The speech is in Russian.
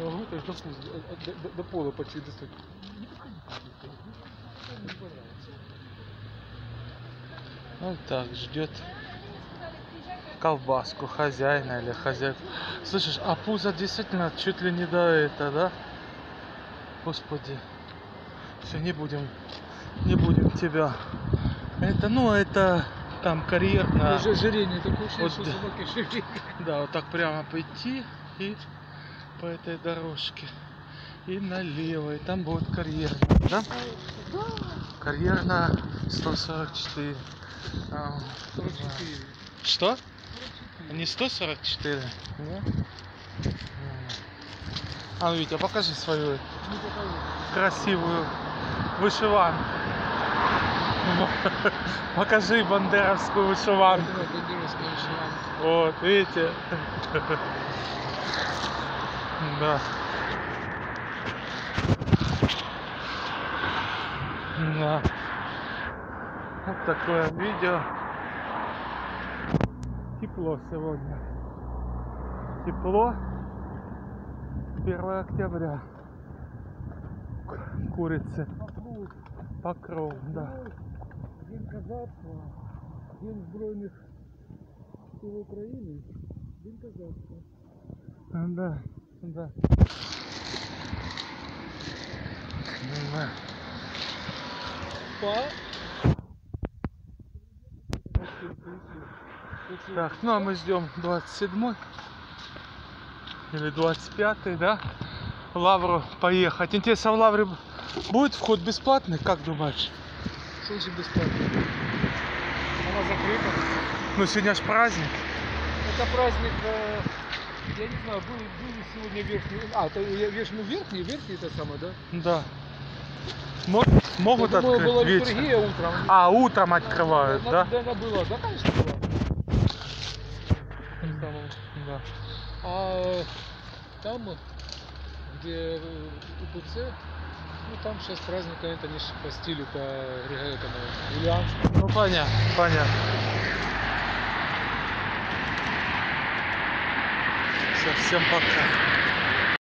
могу, то есть до пола почти достать. Вот так ждет колбаску хозяина или хозяйку. Слышишь, а пузо действительно чуть ли не до этого, да? Господи. Все, не будем тебя. Это, ну, это там карьер на... Уже ожирение такое, вот, что собаки ожирение. да, вот так прямо пойти и по этой дорожке. И налево, и там будет карьер, да? Карьер на 144. 44. Что? Не 144? Да? А ну, Витя, покажи свою красивую вышиванку. Покажи бандеровскую вышиванку. Вот, видите? Да. Да. Вот такое видео. Тепло сегодня. Тепло. 1 октября. Курицы. Покров, да. День казацтва, День Збройних сил України, День казацтва. Да, да. Да. Так, ну а мы ждем 27-й или 25-й, да? В Лавру поехать. Интересно, в Лавре будет вход бесплатный, как думаешь? Что значит бесплатно? Она закрыта. Ну сегодня ж праздник. Это праздник, я не знаю, был сегодня верхний. А, это верхний это самое, да? Да. Могут я думаю, открыть была вечером. литургия утром. А, утром открывают, да? Да, она была, да, конечно, была. Да. А там, где УПЦ, ну там сейчас праздник, это не по стилю, по этому Юлианскому. Ну понятно, понятно. Все, всем пока.